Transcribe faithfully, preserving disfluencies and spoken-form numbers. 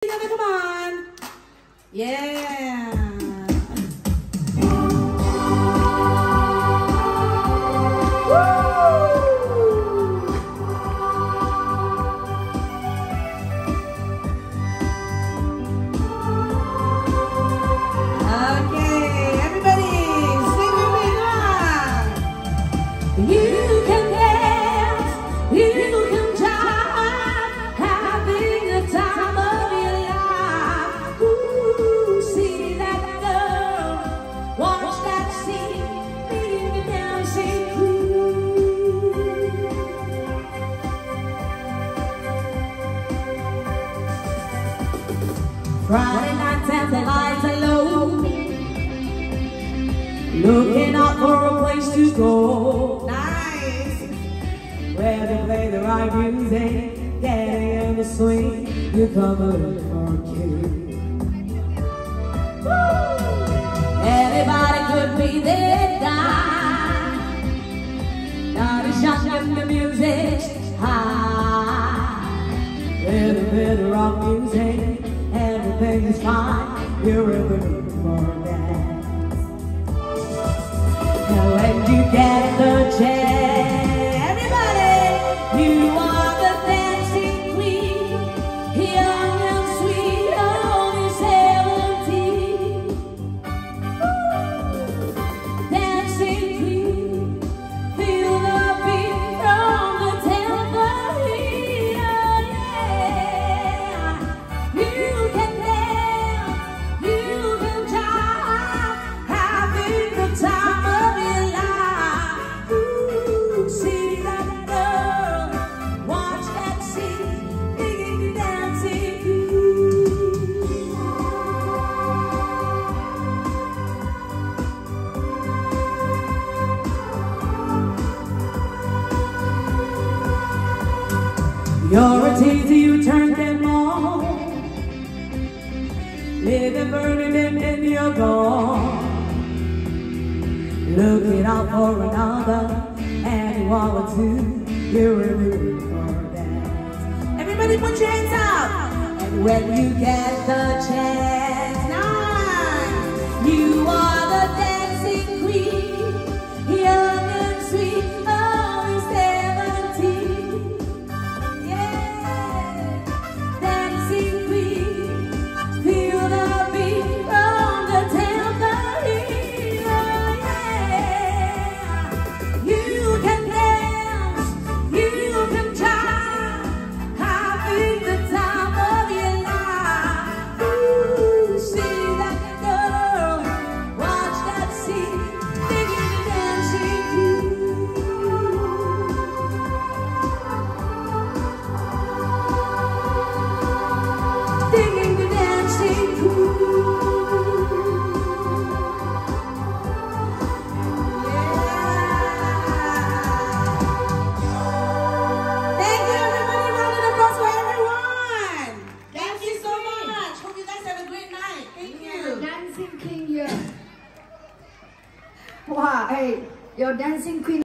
together, come on. Yeah. You can dance, you can jive, having the time of your life. Ooh, see that girl, watch that scene, leading the dancing crew. Friday nights and the lights are low, looking out for a place to go. Nice. Where they play the right music, getting in the swing, you come over for a kick. Everybody could be there, guy. Now the shot and the music's high. With a bit of rock music, everything is fine. You're ever looking for a dance. And when you get the chance, everybody, you are the dancing queen, young and sweet, only seventeen. Dancing queen, feel the beat from the tambourine. Yeah, you can dance, you can jive, having the time of your life. Ooh, see that girl, watch that scene, digging the dancing crew. You're a teaser, you turn them on, living, burning, and then you're gone. Looking out for another, and you want to, you're really for that. Everybody put your hands up. And when you get the chance, Nice. you are the dancing queen, young and sweet, only seventeen. Yeah, dancing queen, feel the beat from the tambourine. Oh, yeah, you can dance, you can jive, having the time of your life. Ooh, see that girl, watch that scene, digging the dancing crew. Digging the dancing crew. Thank you, everybody. Round of applause for everyone. Thank you so much. Hope you guys have a great night. Thank you. Dancing King here. Wow, hey, your dancing queen.